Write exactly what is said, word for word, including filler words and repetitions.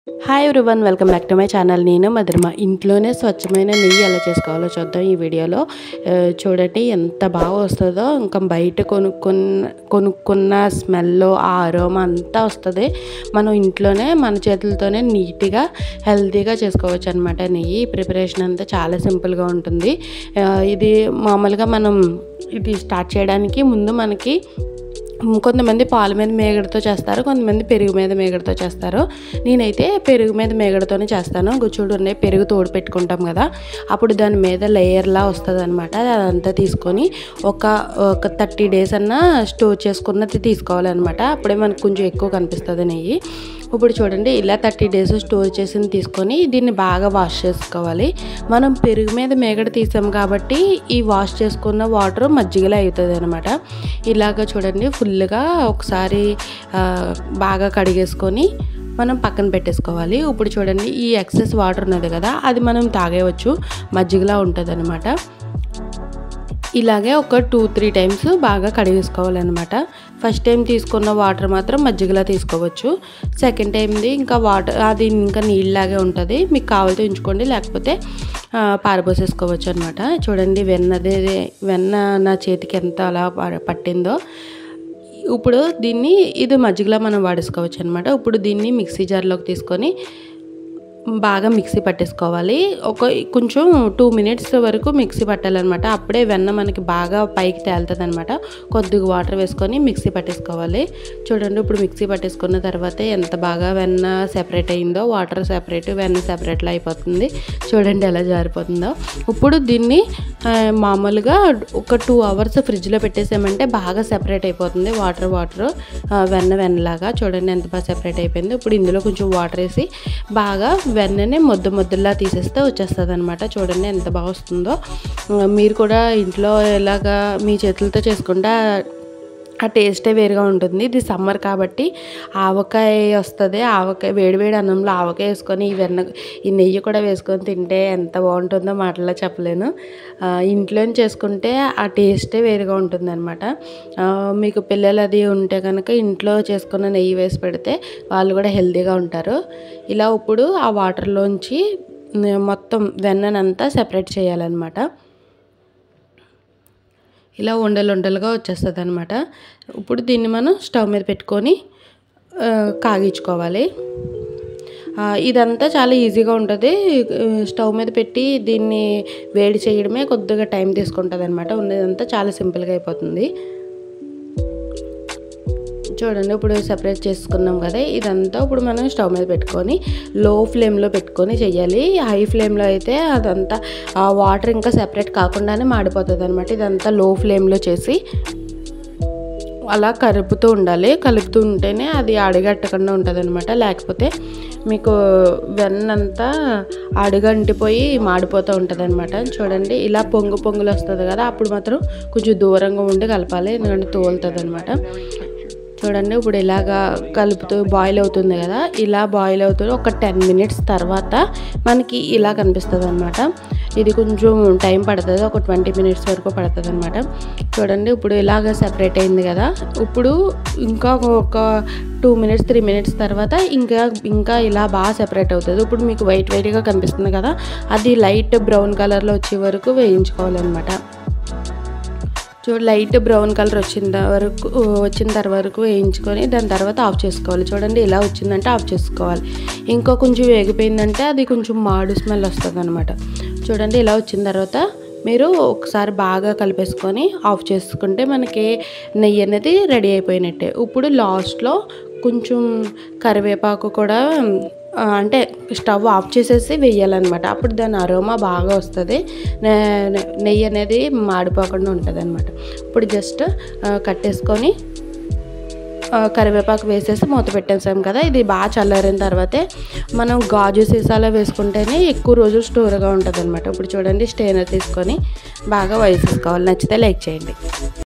Hi everyone, welcome back to my channel. నేను మధురిమ. ఇంట్లోనే స్వచ్ఛమైన నెయ్యి ఎలా చేసుకోవాలో చూద్దాం ఈ వీడియోలో. చూడండి ఎంత బాగా వస్తుందో. ఇంకా బయట కొనుక్కున్న కొనుక్కున్న స్మెల్, ఆ అరోమా అంతా వస్తుంది. మనం ఇంట్లోనే మన చేతులతోనే నీట్గా హెల్తీగా చేసుకోవచ్చు అనమాట. నెయ్యి ప్రిపరేషన్ అంతా చాలా సింపుల్గా ఉంటుంది. ఇది మామూలుగా మనం ఇది స్టార్ట్ చేయడానికి ముందు మనకి కొంతమంది పాల మీద మేగడతో చేస్తారు, కొంతమంది పెరుగు మీద మేగడతో చేస్తారు. నేనైతే పెరుగు మీద మేగడతోనే చేస్తాను. చూడండి, పెరుగు తోడు పెట్టుకుంటాం కదా, అప్పుడు దాని మీద లేయర్లా వస్తుంది అనమాట. అదంతా తీసుకొని ఒక ఒక థర్టీ డేస్ అన్నా స్టోర్ చేసుకున్నది తీసుకోవాలన్నమాట. అప్పుడే మనకు కొంచెం ఎక్కువ కనిపిస్తుంది నెయ్యి. ఇప్పుడు చూడండి, ఇలా థర్టీ డేస్ స్టోర్ చేసి తీసుకొని దీన్ని బాగా వాష్ చేసుకోవాలి. మనం పెరుగు మీద మేగడ తీసాం కాబట్టి ఈ వాష్ చేసుకున్న వాటర్ మజ్జిగలో అవుతుంది అనమాట. ఇలాగ చూడండి, ఫుల్గా ఒకసారి బాగా కడిగేసుకొని మనం పక్కన పెట్టేసుకోవాలి. ఇప్పుడు చూడండి, ఈ ఎక్సెస్ వాటర్ ఉన్నది కదా, అది మనం తాగేయవచ్చు, మజ్జిగలా ఉంటుంది అనమాట. ఇలాగే ఒక టూ త్రీ టైమ్స్ బాగా కడిగేసుకోవాలన్నమాట. ఫస్ట్ టైం తీసుకున్న వాటర్ మాత్రం మజ్జిగలా తీసుకోవచ్చు. సెకండ్ టైంది ఇంకా వాటర్ అది ఇంకా నీళ్ళలాగే ఉంటుంది. మీకు కావాలితే ఉంచుకోండి, లేకపోతే పారబోసేసుకోవచ్చు అనమాట. చూడండి, వెన్నదే వెన్న నా చేతికి ఎంత అలా పట్టిందో. ఇప్పుడు దీన్ని ఇది మజ్జిగలా మనం వాడేసుకోవచ్చు అనమాట. ఇప్పుడు దీన్ని మిక్సీ జార్లోకి తీసుకొని బాగా మిక్సీ పట్టేసుకోవాలి. ఒక కొంచెం టూ మినిట్స్ వరకు మిక్సీ పట్టాలన్నమాట. అప్పుడే వెన్న మనకి బాగా పైకి తేలుతుంది అనమాట. కొద్దిగా వాటర్ వేసుకొని మిక్సీ పట్టేసుకోవాలి. చూడండి, ఇప్పుడు మిక్సీ పట్టేసుకున్న తర్వాత ఎంత బాగా వెన్న సెపరేట్ అయిందో, వాటర్ సెపరేట్, వెన్న సెపరేట్లో అయిపోతుంది. చూడండి ఎలా జారిపోతుందో. ఇప్పుడు దీన్ని మామూలుగా ఒక టూ అవర్స్ ఫ్రిడ్జ్లో పెట్టేసామంటే బాగా సెపరేట్ అయిపోతుంది. వాటర్ వాటర్ వెన్న వెన్నలాగా చూడండి ఎంత బాగా సెపరేట్ అయిపోయింది. ఇప్పుడు ఇందులో కొంచెం వాటర్ వేసి బాగా వెన్ననే ముద్ద ముద్దలా తీసేస్తే వచ్చేస్తుంది అనమాట. చూడండి ఎంత బాగా వస్తుందో. మీరు కూడా ఇంట్లో ఇలాగా మీ చేతులతో చేసుకుంటే ఆ టేస్టే వేరుగా ఉంటుంది. ఇది సమ్మర్ కాబట్టి ఆవకాయ వస్తుంది. ఆవకాయ వేడివేడి అన్నంలో ఆవకాయ వేసుకొని ఈ వెన్న ఈ నెయ్యి కూడా వేసుకొని తింటే ఎంత బాగుంటుందో మాటల్లో చెప్పలేను. ఇంట్లో చేసుకుంటే ఆ టేస్టే వేరుగా ఉంటుంది అనమాట. మీకు పిల్లలు అది ఉంటే కనుక ఇంట్లో చేసుకున్న నెయ్యి వేసి పెడితే వాళ్ళు కూడా హెల్తీగా ఉంటారు. ఇలా ఇప్పుడు ఆ వాటర్లోంచి మొత్తం వెన్ననంతా సెపరేట్ చేయాలన్నమాట. ఇలా ఉండలు ఉండలుగా వచ్చేస్తుంది అనమాట. ఇప్పుడు దీన్ని మనం స్టవ్ మీద పెట్టుకొని కాగించుకోవాలి. ఇదంతా చాలా ఈజీగా ఉంటుంది. స్టవ్ మీద పెట్టి దీన్ని వేడి చేయడమే కొద్దిగా టైం తీసుకుంటుంది అనమాట. ఉన్నదంతా చాలా సింపుల్గా అయిపోతుంది. చూడండి, ఇప్పుడు సెపరేట్ చేసుకున్నాం కదా, ఇదంతా ఇప్పుడు మనం స్టవ్ మీద పెట్టుకొని లో ఫ్లేమ్లో పెట్టుకొని చేయాలి. హై ఫ్లేమ్లో అయితే అదంతా ఆ వాటర్ ఇంకా సెపరేట్ కాకుండానే మాడిపోతుంది అనమాట. ఇదంతా లో ఫ్లేమ్లో చేసి అలా కలుపుతూ ఉండాలి. కలుపుతూ ఉంటేనే అది అడుగట్టకుండా ఉంటుంది అనమాట. లేకపోతే మీకు వెన్నంతా అడుగంటిపోయి మాడిపోతూ ఉంటుంది అనమాట. చూడండి, ఇలా పొంగు పొంగులు వస్తుంది కదా, అప్పుడు మాత్రం కొంచెం దూరంగా ఉండి కలపాలి, ఎందుకంటే తోలుతుంది అనమాట. చూడండి, ఇప్పుడు ఇలాగా కలుపుతూ బాయిల్ అవుతుంది కదా, ఇలా బాయిల్ అవుతుంది. ఒక టెన్ మినిట్స్ తర్వాత మనకి ఇలా కనిపిస్తుంది అనమాట. ఇది కొంచెం టైం పడుతుంది, ఒక ట్వంటీ మినిట్స్ వరకు పడుతుంది అనమాట. చూడండి, ఇప్పుడు ఇలాగ సెపరేట్ అయింది కదా. ఇప్పుడు ఇంకా ఒక టూ మినిట్స్ త్రీ మినిట్స్ తర్వాత ఇంకా ఇంకా ఇలా బాగా సెపరేట్ అవుతుంది. ఇప్పుడు మీకు వైట్ వైట్గా కనిపిస్తుంది కదా, అది లైట్ బ్రౌన్ కలర్లో వచ్చే వరకు వేయించుకోవాలన్నమాట. చూడు, లైట్ బ్రౌన్ కలర్ వచ్చిన వరకు వచ్చిన తర్వాత వేయించుకొని దాని తర్వాత ఆఫ్ చేసుకోవాలి. చూడండి, ఇలా వచ్చిందంటే ఆఫ్ చేసుకోవాలి. ఇంకా కొంచెం వేగిపోయిందంటే అది కొంచెం మాడు స్మెల్ వస్తుంది అనమాట. చూడండి, ఇలా వచ్చిన తర్వాత మీరు ఒకసారి బాగా కలిపేసుకొని ఆఫ్ చేసుకుంటే మనకి నెయ్యి అనేది రెడీ అయిపోయినట్టే. ఇప్పుడు లాస్ట్లో కొంచెం కరివేపాకు కూడా అంటే స్టవ్ ఆఫ్ చేసేసి వేయాలన్నమాట. అప్పుడు దాని అరోమా బాగా వస్తుంది, నెయ్యి అనేది మాడిపోకుండా ఉంటుంది అనమాట. ఇప్పుడు జస్ట్ కట్టేసుకొని కరివేపాకు వేసేసి మూత పెట్టేసాం కదా. ఇది బాగా చల్లారిన తర్వాతే మనం గాజు సీసాలో వేసుకుంటేనే ఎక్కువ రోజులు స్టోర్గా ఉంటుంది అనమాట. ఇప్పుడు చూడండి, స్టెయినర్ తీసుకొని బాగా వేసేసుకోవాలి. నచ్చితే లైక్ చేయండి.